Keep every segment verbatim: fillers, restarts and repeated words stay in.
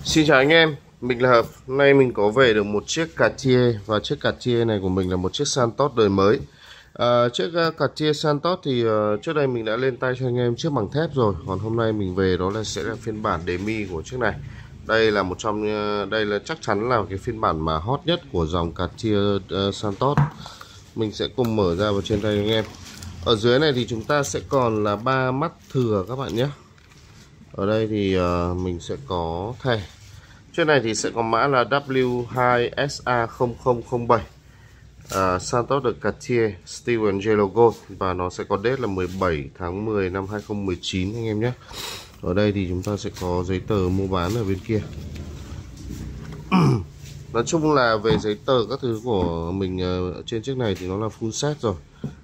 Xin chào anh em, mình là Hợp. Hôm nay mình có về được một chiếc Cartier, và chiếc Cartier này của mình là một chiếc Santos đời mới. à, Chiếc uh, Cartier Santos thì uh, trước đây mình đã lên tay cho anh em chiếc bằng thép rồi. Còn hôm nay mình về đó là sẽ là phiên bản demi của chiếc này. Đây là một trong uh, đây là chắc chắn là cái phiên bản mà hot nhất của dòng Cartier uh, Santos. Mình sẽ cùng mở ra vào trên tay anh em. Ở dưới này thì chúng ta sẽ còn là ba mắt thừa các bạn nhé. Ở đây thì uh, mình sẽ có thẻ. Trên này thì sẽ có mã là W hai S A không không không bảy, uh, Santos de Cartier Steel and Yellow Gold, và nó sẽ có date là mười bảy tháng mười năm hai không một chín anh em nhé. Ở đây thì chúng ta sẽ có giấy tờ mua bán ở bên kia. Nói chung là về giấy tờ các thứ của mình uh, trên chiếc này thì nó là full set rồi.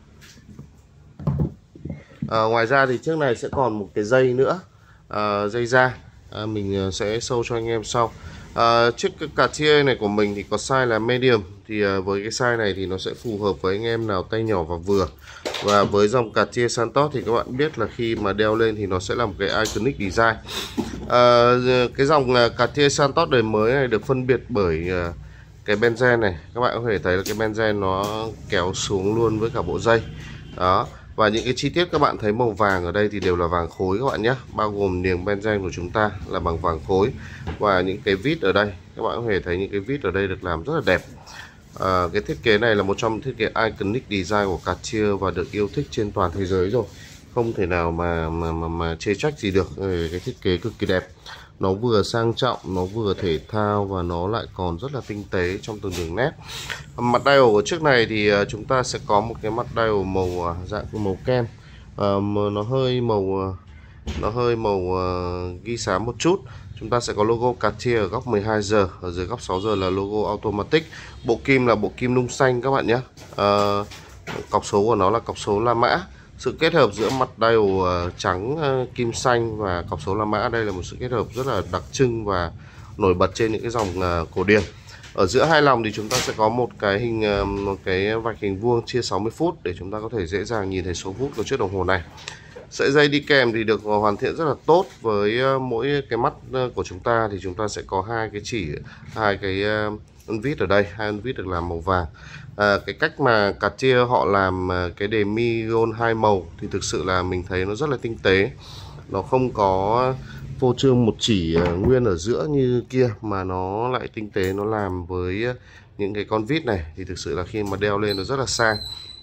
À, ngoài ra thì chiếc này sẽ còn một cái dây nữa, à, dây da, à, mình sẽ show cho anh em sau. à, Chiếc Cartier này của mình thì có size là medium, thì à, với cái size này thì nó sẽ phù hợp với anh em nào tay nhỏ và vừa. Và với dòng Cartier Santos thì các bạn biết là khi mà đeo lên thì nó sẽ là một cái iconic design. à, Cái dòng Cartier Santos đời mới này được phân biệt bởi à, cái benzen này. Các bạn có thể thấy là cái benzen nó kéo xuống luôn với cả bộ dây đó. Và những cái chi tiết các bạn thấy màu vàng ở đây thì đều là vàng khối các bạn nhé. Bao gồm niềng benzen của chúng ta là bằng vàng khối. Và những cái vít ở đây, các bạn có thể thấy những cái vít ở đây được làm rất là đẹp. à, Cái thiết kế này là một trong những thiết kế iconic design của Cartier và được yêu thích trên toàn thế giới rồi. Không thể nào mà mà mà, mà chê trách gì được. Cái thiết kế cực kỳ đẹp. Nó vừa sang trọng, nó vừa thể thao, và nó lại còn rất là tinh tế trong từng đường nét. Mặt dial của chiếc này thì chúng ta sẽ có một cái mặt dial màu dạng màu kem, à, nó hơi màu nó hơi màu uh, ghi xám một chút. Chúng ta sẽ có logo Cartier ở góc mười hai giờ, ở dưới góc sáu giờ là logo automatic. Bộ kim là bộ kim nung xanh các bạn nhé. à, Cọc số của nó là cọc số La Mã. Sự kết hợp giữa mặt dial uh, trắng uh, kim xanh và cọc số La Mã, đây là một sự kết hợp rất là đặc trưng và nổi bật trên những cái dòng uh, cổ điển. Ở giữa hai lòng thì chúng ta sẽ có một cái hình uh, một cái vạch hình vuông chia sáu mươi phút để chúng ta có thể dễ dàng nhìn thấy số phút của chiếc đồng hồ này. Sợi dây đi kèm thì được hoàn thiện rất là tốt. Với uh, mỗi cái mắt uh, của chúng ta thì chúng ta sẽ có hai cái chỉ hai cái uh, ân vít ở đây, hai ân vít được làm màu vàng. À, cái cách mà Cartier họ làm cái demi gold hai màu thì thực sự là mình thấy nó rất là tinh tế. Nó không có phô trương một chỉ nguyên ở giữa như kia, mà nó lại tinh tế, nó làm với những cái con vít này thì thực sự là khi mà đeo lên nó rất là sang.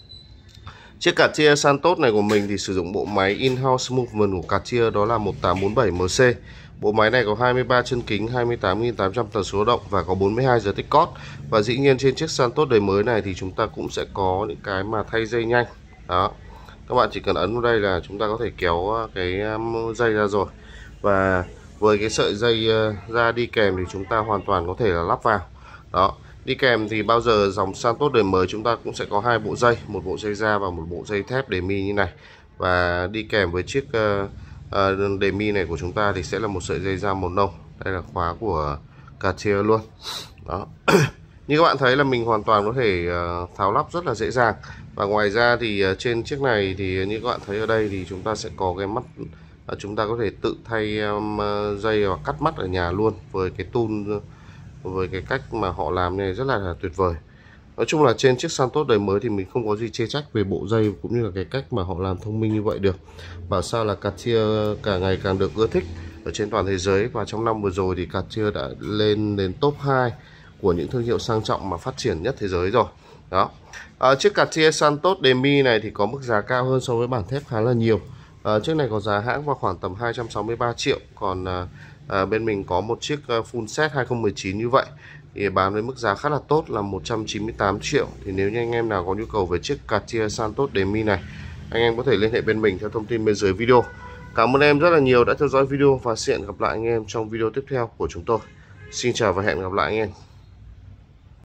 Chiếc Cartier Santos này của mình thì sử dụng bộ máy in-house movement của Cartier, đó là một tám bốn bảy M C. Bộ máy này có hai mươi ba chân kính, hai mươi tám nghìn tám trăm tần số động và có bốn mươi hai giờ tích cót. Và dĩ nhiên trên chiếc Santos đời mới này thì chúng ta cũng sẽ có những cái mà thay dây nhanh. Đó. Các bạn chỉ cần ấn vào đây là chúng ta có thể kéo cái dây ra rồi. Và với cái sợi dây ra đi kèm thì chúng ta hoàn toàn có thể là lắp vào. Đó. Đi kèm thì bao giờ dòng Santos đời mới chúng ta cũng sẽ có hai bộ dây, một bộ dây da và một bộ dây thép demi như này. Và đi kèm với chiếc uh, uh, demi này của chúng ta thì sẽ là một sợi dây da màu nâu. Đây là khóa của Cartier luôn. Đó. Như các bạn thấy là mình hoàn toàn có thể uh, tháo lắp rất là dễ dàng. Và ngoài ra thì uh, trên chiếc này thì như các bạn thấy ở đây thì chúng ta sẽ có cái mắt, uh, chúng ta có thể tự thay um, dây và cắt mắt ở nhà luôn với cái tool, với cái cách mà họ làm này rất là tuyệt vời. Nói chung là trên chiếc Santos đời mới thì mình không có gì chê trách về bộ dây cũng như là cái cách mà họ làm thông minh như vậy được. Bảo sao là Cartier càng ngày càng được ưa thích ở trên toàn thế giới, và trong năm vừa rồi thì Cartier đã lên đến top hai của những thương hiệu sang trọng mà phát triển nhất thế giới rồi. Đó. À, chiếc Cartier Santos demi này thì có mức giá cao hơn so với bản thép khá là nhiều. À, chiếc này có giá hãng vào khoảng tầm hai trăm sáu mươi ba triệu, còn à, à, bên mình có một chiếc full set hai không một chín như vậy thì bán với mức giá khá là tốt là một trăm chín mươi tám triệu. Thì nếu như anh em nào có nhu cầu về chiếc Cartier Santos demi này, anh em có thể liên hệ bên mình theo thông tin bên dưới video. Cảm ơn em rất là nhiều đã theo dõi video, và hẹn gặp lại anh em trong video tiếp theo của chúng tôi. Xin chào và hẹn gặp lại anh em.